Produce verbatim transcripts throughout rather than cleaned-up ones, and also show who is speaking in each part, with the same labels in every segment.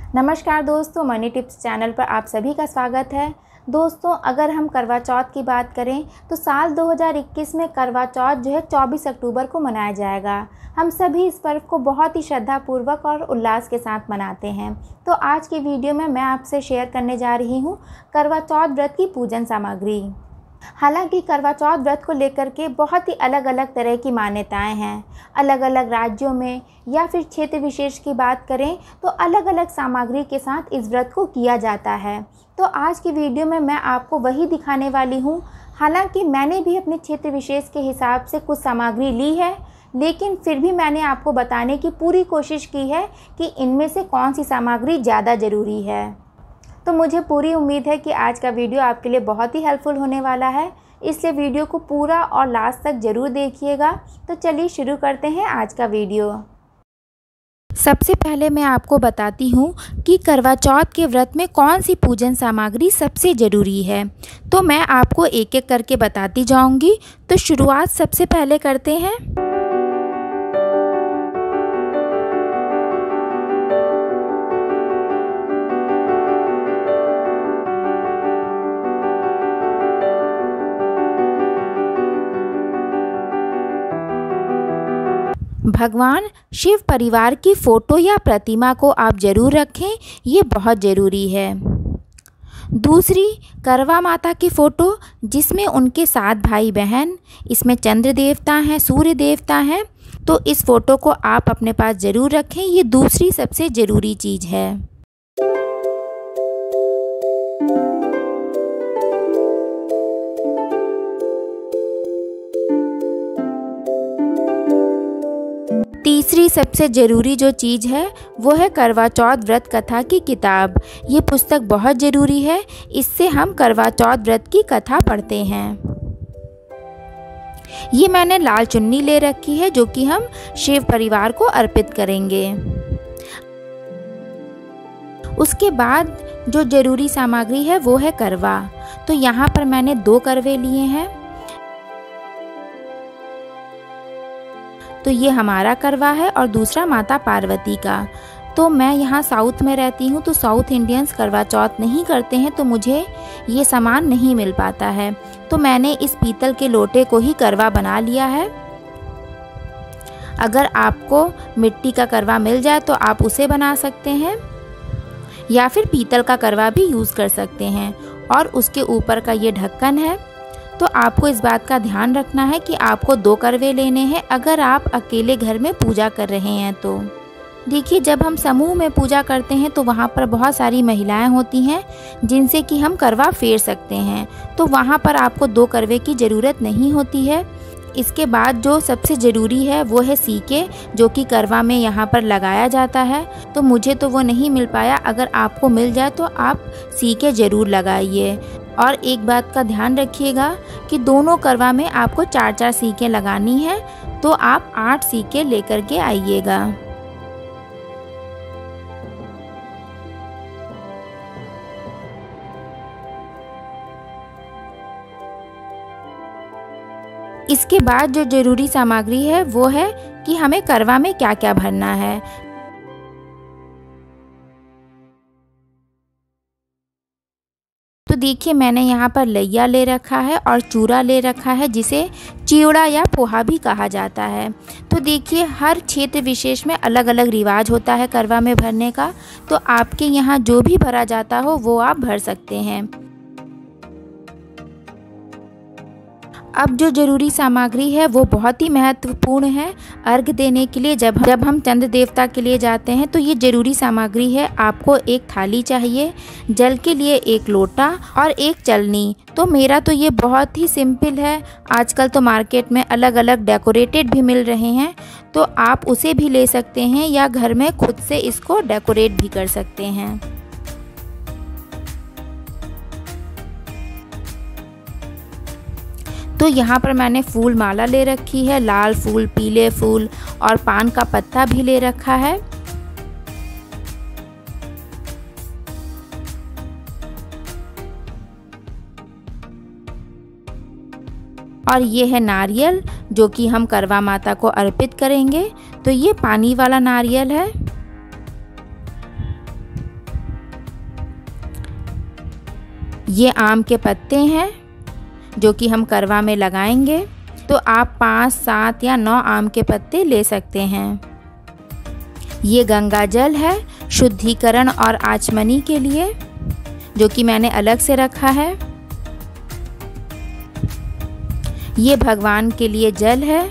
Speaker 1: नमस्कार दोस्तों, money tips channel पर आप सभी का स्वागत है। दोस्तों, अगर हम करवा चौथ की बात करें तो साल दो हज़ार इक्कीस में करवा चौथ जो है चौबीस अक्टूबर को मनाया जाएगा। हम सभी इस पर्व को बहुत ही श्रद्धापूर्वक और उल्लास के साथ मनाते हैं। तो आज की वीडियो में मैं आपसे शेयर करने जा रही हूँ करवा चौथ व्रत की पूजन सामग्री। हालांकि करवा चौथ व्रत को लेकर के बहुत ही अलग अलग तरह की मान्यताएं हैं। अलग अलग राज्यों में या फिर क्षेत्र विशेष की बात करें तो अलग अलग सामग्री के साथ इस व्रत को किया जाता है। तो आज की वीडियो में मैं आपको वही दिखाने वाली हूँ। हालांकि मैंने भी अपने क्षेत्र विशेष के हिसाब से कुछ सामग्री ली है, लेकिन फिर भी मैंने आपको बताने की पूरी कोशिश की है कि इनमें से कौन सी सामग्री ज़्यादा ज़रूरी है। तो मुझे पूरी उम्मीद है कि आज का वीडियो आपके लिए बहुत ही हेल्पफुल होने वाला है, इसलिए वीडियो को पूरा और लास्ट तक ज़रूर देखिएगा। तो चलिए शुरू करते हैं आज का वीडियो। सबसे पहले मैं आपको बताती हूँ कि करवा चौथ के व्रत में कौन सी पूजन सामग्री सबसे ज़रूरी है। तो मैं आपको एक एक करके बताती जाऊँगी। तो शुरुआत सबसे पहले करते हैं। भगवान शिव परिवार की फ़ोटो या प्रतिमा को आप ज़रूर रखें, ये बहुत ज़रूरी है। दूसरी, करवा माता की फ़ोटो जिसमें उनके सात भाई बहन, इसमें चंद्र देवता हैं, सूर्य देवता हैं। तो इस फ़ोटो को आप अपने पास ज़रूर रखें, ये दूसरी सबसे ज़रूरी चीज़ है। तीसरी सबसे ज़रूरी जो चीज़ है वो है करवा चौथ व्रत कथा की किताब। ये पुस्तक बहुत ज़रूरी है, इससे हम करवा चौथ व्रत की कथा पढ़ते हैं। ये मैंने लाल चुन्नी ले रखी है जो कि हम शिव परिवार को अर्पित करेंगे। उसके बाद जो ज़रूरी सामग्री है वो है करवा। तो यहाँ पर मैंने दो करवे लिए हैं। तो ये हमारा करवा है और दूसरा माता पार्वती का। तो मैं यहाँ साउथ में रहती हूँ, तो साउथ इंडियंस करवा चौथ नहीं करते हैं, तो मुझे ये सामान नहीं मिल पाता है। तो मैंने इस पीतल के लोटे को ही करवा बना लिया है। अगर आपको मिट्टी का करवा मिल जाए तो आप उसे बना सकते हैं, या फिर पीतल का करवा भी यूज़ कर सकते हैं। और उसके ऊपर का ये ढक्कन है। तो आपको इस बात का ध्यान रखना है कि आपको दो करवे लेने हैं अगर आप अकेले घर में पूजा कर रहे हैं। तो देखिए, जब हम समूह में पूजा करते हैं तो वहाँ पर बहुत सारी महिलाएं होती हैं जिनसे कि हम करवा फेर सकते हैं। तो वहाँ पर आपको दो करवे की ज़रूरत नहीं होती है। इसके बाद जो सबसे ज़रूरी है वो है सीके, जो कि करवा में यहाँ पर लगाया जाता है। तो मुझे तो वो नहीं मिल पाया, अगर आपको मिल जाए तो आप सीके ज़रूर लगाइए। और एक बात का ध्यान रखिएगा कि दोनों करवा में आपको चार चार सीके लगानी है, तो आप आठ सीके लेकर के आइएगा। इसके बाद जो ज़रूरी सामग्री है वो है कि हमें करवा में क्या क्या भरना है। तो देखिए, मैंने यहाँ पर लैया ले रखा है और चूरा ले रखा है, जिसे चिवड़ा या पोहा भी कहा जाता है। तो देखिए, हर क्षेत्र विशेष में अलग अलग रिवाज होता है करवा में भरने का। तो आपके यहाँ जो भी भरा जाता हो वो आप भर सकते हैं। अब जो ज़रूरी सामग्री है वो बहुत ही महत्वपूर्ण है अर्घ देने के लिए। जब जब हम चंद्र देवता के लिए जाते हैं तो ये ज़रूरी सामग्री है। आपको एक थाली चाहिए, जल के लिए एक लोटा और एक चलनी। तो मेरा तो ये बहुत ही सिंपल है। आजकल तो मार्केट में अलग अलग डेकोरेटेड भी मिल रहे हैं, तो आप उसे भी ले सकते हैं या घर में खुद से इसको डेकोरेट भी कर सकते हैं। तो यहाँ पर मैंने फूल माला ले रखी है, लाल फूल, पीले फूल और पान का पत्ता भी ले रखा है। और ये है नारियल, जो कि हम करवा माता को अर्पित करेंगे। तो ये पानी वाला नारियल है। ये आम के पत्ते हैं जो कि हम करवा में लगाएंगे। तो आप पाँच सात या नौ आम के पत्ते ले सकते हैं। ये गंगा जल है शुद्धिकरण और आचमनी के लिए, जो कि मैंने अलग से रखा है। ये भगवान के लिए जल है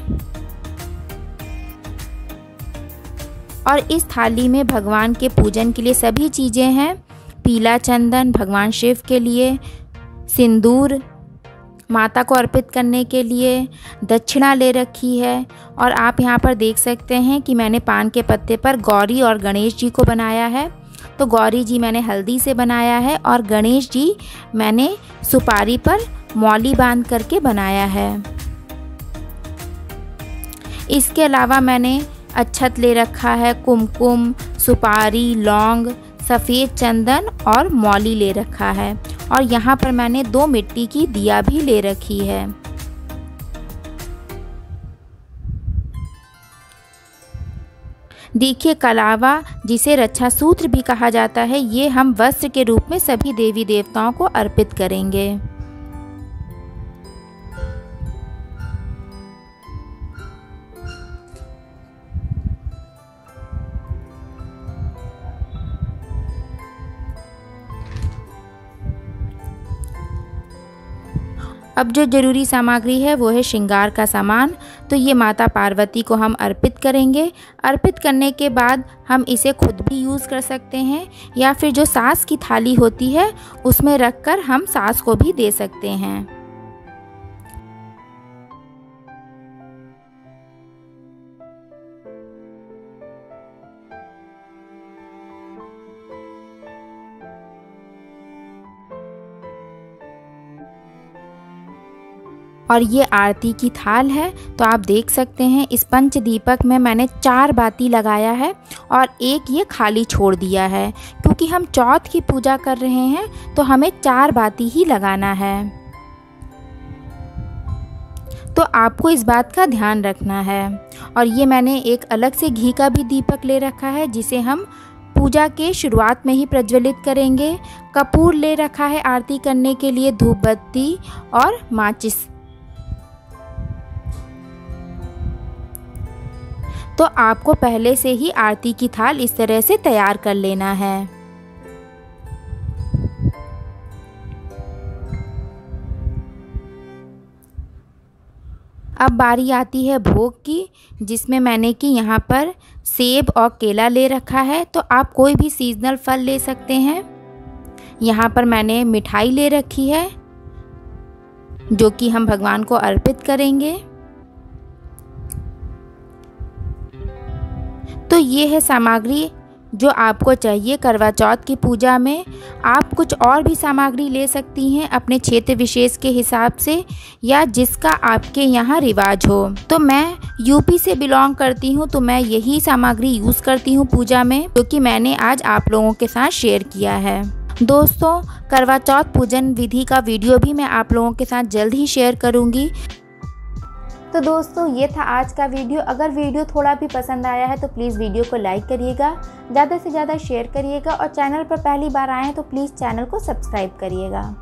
Speaker 1: और इस थाली में भगवान के पूजन के लिए सभी चीज़ें हैं। पीला चंदन भगवान शिव के लिए, सिंदूर माता को अर्पित करने के लिए, दक्षिणा ले रखी है। और आप यहाँ पर देख सकते हैं कि मैंने पान के पत्ते पर गौरी और गणेश जी को बनाया है। तो गौरी जी मैंने हल्दी से बनाया है और गणेश जी मैंने सुपारी पर मौली बांध करके बनाया है। इसके अलावा मैंने अक्षत ले रखा है, कुमकुम, सुपारी, लौंग, सफ़ेद चंदन और मौली ले रखा है। और यहाँ पर मैंने दो मिट्टी की दिया भी ले रखी है। देखिए कलावा, जिसे रक्षा सूत्र भी कहा जाता है, ये हम वस्त्र के रूप में सभी देवी देवताओं को अर्पित करेंगे। अब जो ज़रूरी सामग्री है वो है श्रृंगार का सामान। तो ये माता पार्वती को हम अर्पित करेंगे। अर्पित करने के बाद हम इसे खुद भी यूज़ कर सकते हैं या फिर जो सास की थाली होती है उसमें रखकर हम सास को भी दे सकते हैं। और ये आरती की थाल है। तो आप देख सकते हैं इस पंच दीपक में मैंने चार बाती लगाया है और एक ये खाली छोड़ दिया है, क्योंकि हम चौथ की पूजा कर रहे हैं तो हमें चार बाती ही लगाना है। तो आपको इस बात का ध्यान रखना है। और ये मैंने एक अलग से घी का भी दीपक ले रखा है, जिसे हम पूजा के शुरुआत में ही प्रज्वलित करेंगे। कपूर ले रखा है आरती करने के लिए, धूप बत्ती और माचिस। तो आपको पहले से ही आरती की थाल इस तरह से तैयार कर लेना है। अब बारी आती है भोग की, जिसमें मैंने कि यहाँ पर सेब और केला ले रखा है। तो आप कोई भी सीजनल फल ले सकते हैं। यहाँ पर मैंने मिठाई ले रखी है जो कि हम भगवान को अर्पित करेंगे। तो ये है सामग्री जो आपको चाहिए करवा चौथ की पूजा में। आप कुछ और भी सामग्री ले सकती हैं अपने क्षेत्र विशेष के हिसाब से, या जिसका आपके यहाँ रिवाज हो। तो मैं यूपी से बिलोंग करती हूँ, तो मैं यही सामग्री यूज़ करती हूँ पूजा में, जो कि मैंने आज आप लोगों के साथ शेयर किया है। दोस्तों, करवा चौथ पूजन विधि का वीडियो भी मैं आप लोगों के साथ जल्द ही शेयर करूँगी। तो दोस्तों, ये था आज का वीडियो। अगर वीडियो थोड़ा भी पसंद आया है तो प्लीज़ वीडियो को लाइक करिएगा, ज़्यादा से ज़्यादा शेयर करिएगा और चैनल पर पहली बार आए हैं तो प्लीज़ चैनल को सब्सक्राइब करिएगा।